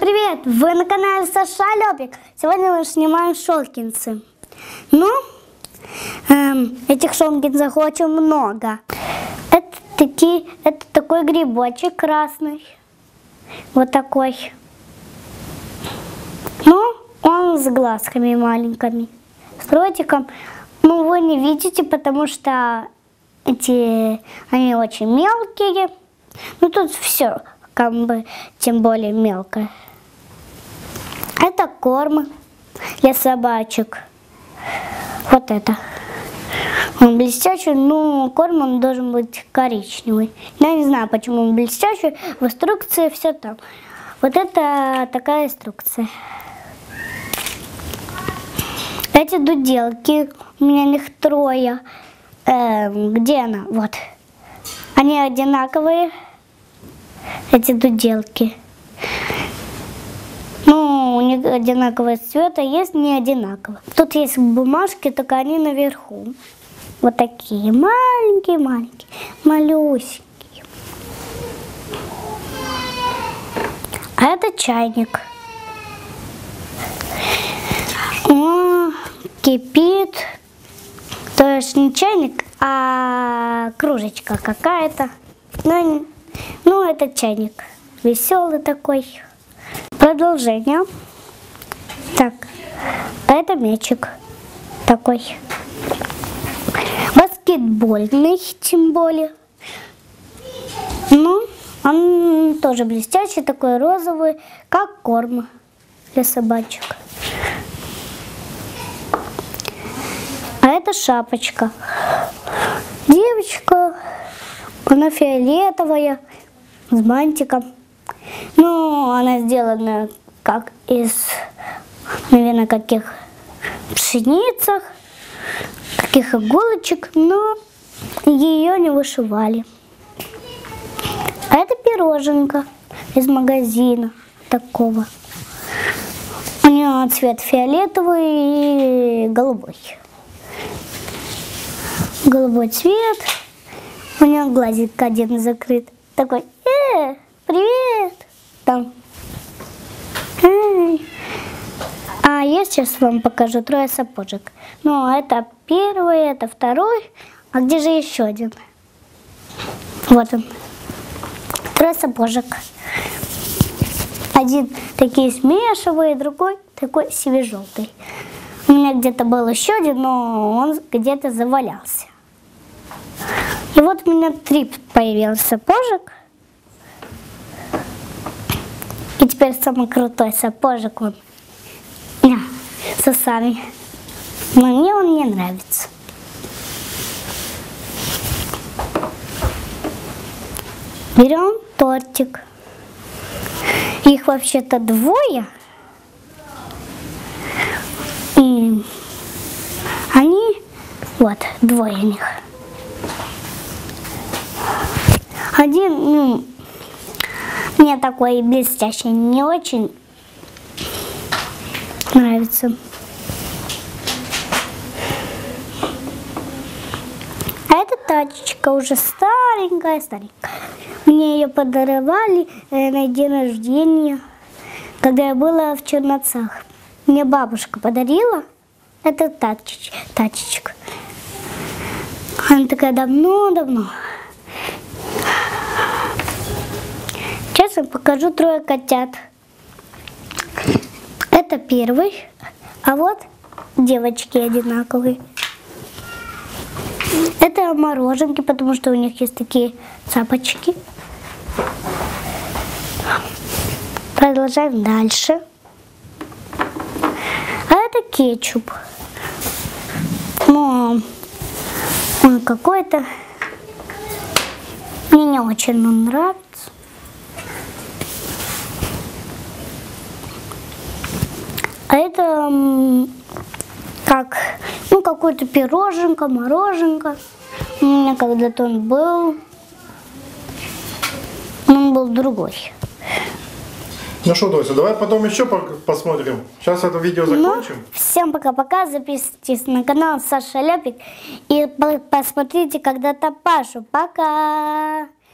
привет! Вы на канале Саша Лёпик. Сегодня мы снимаем шелкинсы. Этих шелкинсов очень много. Это такой грибочек красный. Вот такой. Он с глазками маленькими. С ротиком. Вы не видите, потому что они очень мелкие. Тут все тем более мелкое. Это корм для собачек. Вот это. Он блестящий, но корм он должен быть коричневый. Я не знаю, почему он блестящий. В инструкции все там. Вот это такая инструкция. Эти дуделки, у меня их трое. Где она? Вот. Они одинаковые, эти дуделки. У них одинакового цвета, есть не одинаково. Тут есть бумажки, только они наверху. Вот такие маленькие-маленькие, малюсенькие. А это чайник. Кипит. То есть не чайник, а кружечка какая-то. Это чайник. Веселый такой. Продолжение. Так. А это мячик такой. Баскетбольный, тем более. Он тоже блестящий, такой розовый, как корм для собачек. А это шапочка. Девочка, она фиолетовая, с бантиком. Она сделана как из, наверное, каких пшеницах, каких иголочек, но ее не вышивали. А это пироженка из магазина такого. У нее цвет фиолетовый и голубой. Голубой цвет. У нее глазик один закрыт. Такой, привет! Там. А я сейчас вам покажу трое сапожек. Это первый, это второй. А где же еще один? Вот он. Трое сапожек. Один такие смешивые, другой такой сине-желтый. У меня где-то был еще один, но он где-то завалялся. И вот у меня 3 появилось сапожек. И теперь самый крутой сапожек он с усами. Но мне он не нравится. Берем тортик. Их вообще-то 2. И они, вот, 2 них. Один, мне такой блестящий не очень нравится. А эта тачечка уже старенькая. Мне ее подаровали на день рождения, когда я была в Черновцах. Мне бабушка подарила эту тачечку. Она такая давно-давно. Сейчас я покажу 3 котят. Это первый, а вот девочки одинаковые. Это мороженки, потому что у них есть такие цапочки. Продолжаем дальше. А это кетчуп. Он какой-то. Мне не очень он нравится. А это какой-то пироженка, мороженка. У меня когда-то он был другой. Что, Дося, давай потом еще посмотрим. Сейчас это видео закончим. Всем пока-пока. Записывайтесь на канал Саша Лёпик и посмотрите когда-то Пашу. Пока!